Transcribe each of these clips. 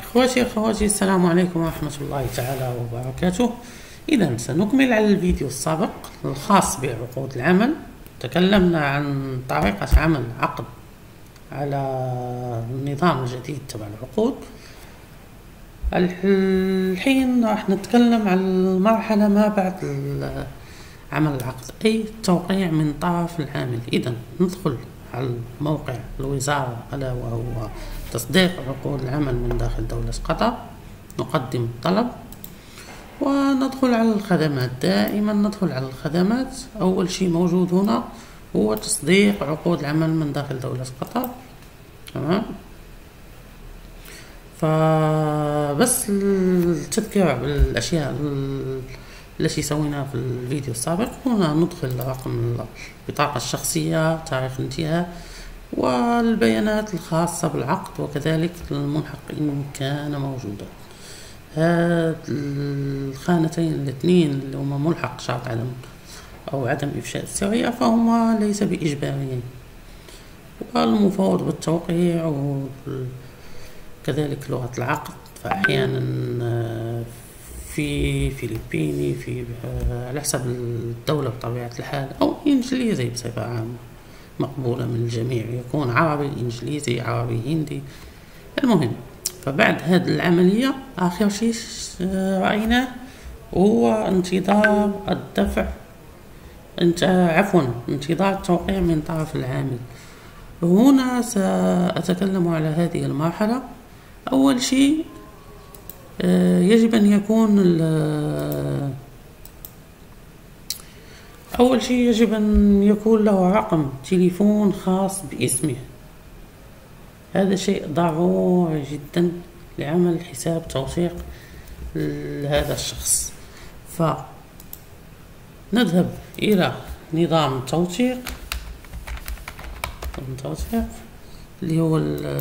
اخواتي اخواتي، السلام عليكم ورحمة الله تعالى وبركاته. اذا سنكمل على الفيديو السابق الخاص بعقود العمل. تكلمنا عن طريقة عمل عقد على النظام الجديد تبع العقود. الحين راح نتكلم عن المرحلة ما بعد عمل العقد، اي التوقيع من طرف العامل. اذا ندخل على موقع الوزارة ألا وهو تصديق عقود العمل من داخل دولة قطر. نقدم طلب وندخل على الخدمات. دائما ندخل على الخدمات. أول شيء موجود هنا هو تصديق عقود العمل من داخل دولة قطر. تمام. فبس التذكير بالأشياء التي سويناها في الفيديو السابق. هنا ندخل رقم البطاقة الشخصية، تاريخ الانتهاء، والبيانات الخاصة بالعقد، وكذلك الملحق إن كان موجودا. هاد الخانتين الاثنين اللي هما ملحق شرط عدم أو عدم إفشاء السرية فهما ليس بإجباريين، والمفوض بالتوقيع وكذلك لغة العقد. فأحيانا في فلبيني، في على حسب الدولة بطبيعة الحال، أو إنجليزي بصفة عامة مقبولة من الجميع، يكون عربي إنجليزي عربي هندي. المهم، فبعد هذه العملية آخر شيء رأيناه هو انتظار الدفع، انتظار التوقيع من طرف العامل. هنا سأتكلم على هذه المرحلة. أول شيء يجب أن يكون له رقم تليفون خاص باسمه. هذا شيء ضروري جدا لعمل حساب توثيق لهذا الشخص. فنذهب إلى نظام التوثيق اللي هو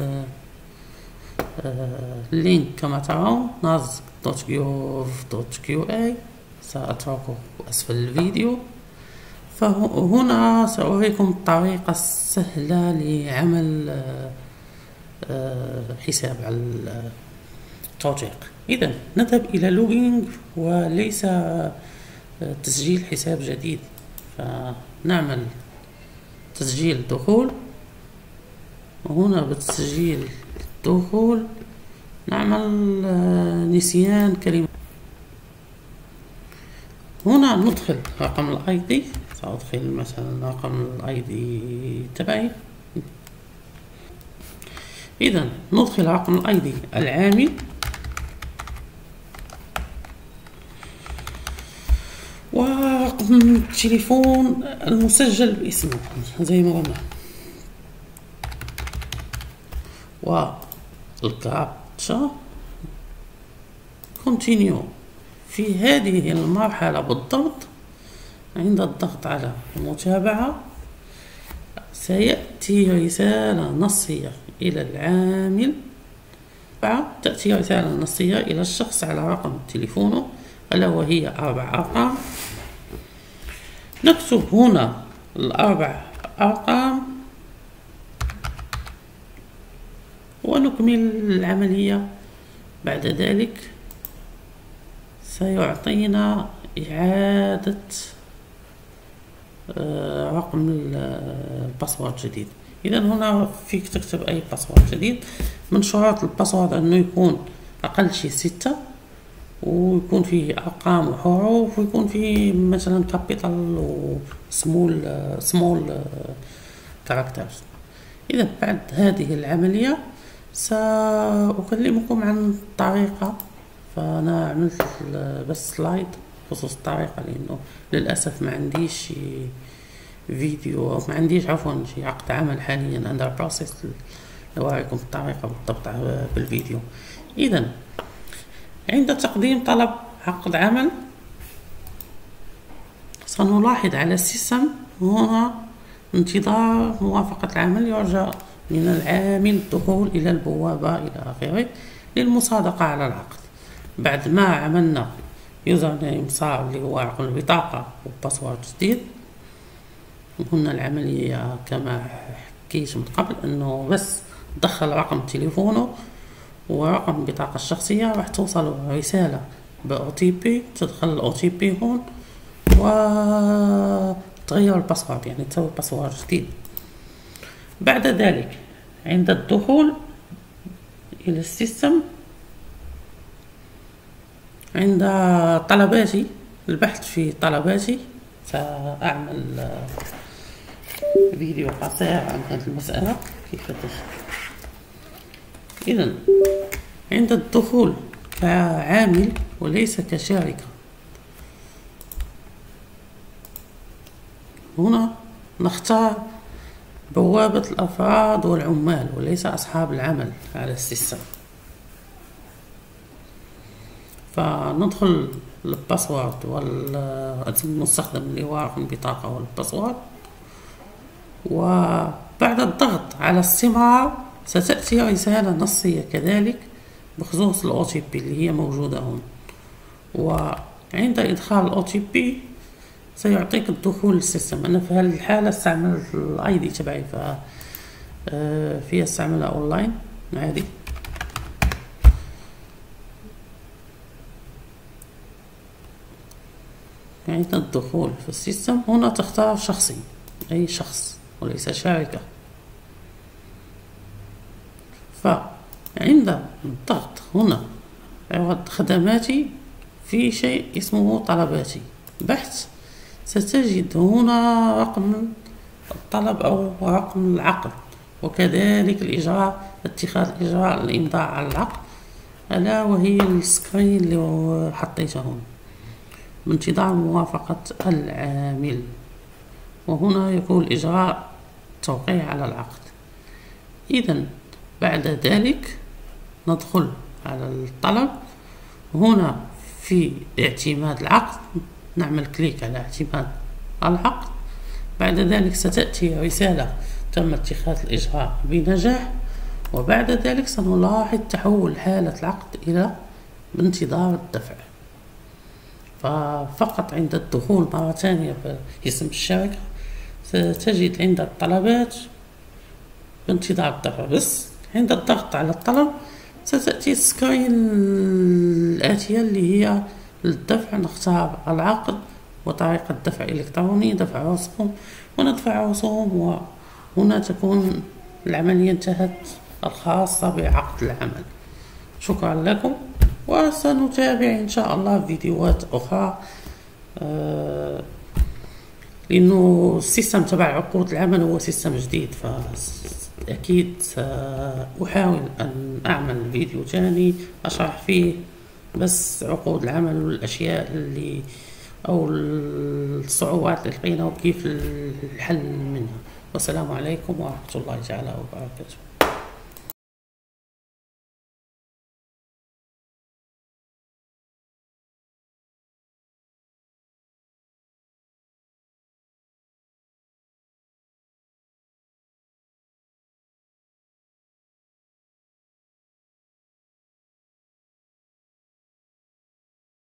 اللينك كما ترون nasdaq.gov.qa، سأتركه أسفل الفيديو. فهنا سأريكم الطريقة السهلة لعمل حساب على التوثيق. إذا نذهب إلى لوجينج وليس تسجيل حساب جديد، فنعمل تسجيل دخول. وهنا بتسجيل الدخول نعمل نسيان كلمة. هنا ندخل رقم الاي دي. سأدخل مثلا رقم الاي دي تبعي. إذا ندخل رقم الاي دي العامل ورقم التليفون المسجل باسمه زي ما قلنا، والكابتشا كونتينيو. في هذه المرحلة بالضبط عند الضغط على المتابعة سيأتي رسالة نصية إلى العامل. تأتي رسالة نصية إلى الشخص على رقم تليفونه ألا وهي 4 أرقام. نكتب هنا ال4 أرقام ونكمل العملية. بعد ذلك سيعطينا إعادة رقم الباسورد جديد. إذا هنا فيك تكتب أي باسورد جديد. من شروط الباسورد أنه يكون أقل شيء 6، ويكون فيه أرقام وحروف، ويكون فيه مثلا كابيتال وسمول كاركترز. إذا بعد هذه العملية سأكلمكم عن الطريقة. فأنا عملت بس سلايد بخصوص الطريقة، لأنه للأسف ما عنديش فيديو، أو ما عنديش عفوا شي عقد عمل حاليا under process لأوريكم الطريقة بالضبط بالفيديو. إذا عند تقديم طلب عقد عمل سنلاحظ على السيستم هنا انتظار موافقة العمل. يرجى من العامل الدخول إلى البوابة إلى آخره للمصادقة على العقد. بعد ما عملنا يوزر نيم صار اللي هو رقم البطاقة وباسورد جديد. وهنا العملية كما حكيت من قبل أنه بس دخل رقم تليفونه ورقم البطاقة الشخصية. راح توصل رسالة ب OTP، تدخل الOTP هون وتغير الباسورد، يعني تسوي باسورد جديد. بعد ذلك عند الدخول إلى السيستم، عند طلباتي، البحث في طلباتي، سأعمل فيديو قصير عن هذه المسألة كيف تدخل. إذن عند الدخول كعامل وليس كشركة، هنا نختار بوابة الأفراد والعمال وليس أصحاب العمل على السيستم. فندخل الباسورد والاسم المستخدم اللي هو رقم البطاقة والباسورد، وبعد الضغط على استمرار ستأتي رسالة نصية كذلك بخصوص الOTP اللي هي موجودة هون. وعند إدخال الOTP سيعطيك الدخول للسيستم. أنا في هذه الحالة استعمل الID تبعي، فيها استعملها أونلاين عادي. عند الدخول في السيستم هنا تختار شخصي، أي شخص وليس شركة. فعند الضغط هنا عوض خدماتي في شيء اسمه طلباتي بحث، ستجد هنا رقم الطلب أو رقم العقد، وكذلك الإجراء، اتخاذ إجراء الإمضاء على العقد، ألا وهي السكرين اللي حطيته هون بانتظار موافقة العامل. وهنا يكون إجراء توقيع على العقد. إذن بعد ذلك ندخل على الطلب، هنا في اعتماد العقد نعمل كليك على اعتماد العقد. بعد ذلك ستأتي رسالة تم اتخاذ الإجراء بنجاح، وبعد ذلك سنلاحظ تحول حالة العقد إلى بانتظار الدفع. ففقط عند الدخول مرة ثانية باسم الشركة ستجد عند الطلبات بانتظار الدفع، بس عند الضغط على الطلب ستأتي السكرين الآتية اللي هي للدفع. نختار العقد وطريقة دفع إلكتروني، دفع رسوم، وندفع رسوم، وهنا تكون العملية انتهت الخاصة بعقد العمل. شكرا لكم، وسنتابع إن شاء الله فيديوهات أخرى، لأنه السيستم تبع عقود العمل هو سيستم جديد، فأكيد سأحاول أن أعمل فيديو تاني أشرح فيه بس عقود العمل والأشياء اللي أو الصعوبات اللي لقينا وكيف الحل منها. والسلام عليكم ورحمة الله تعالى وبركاته.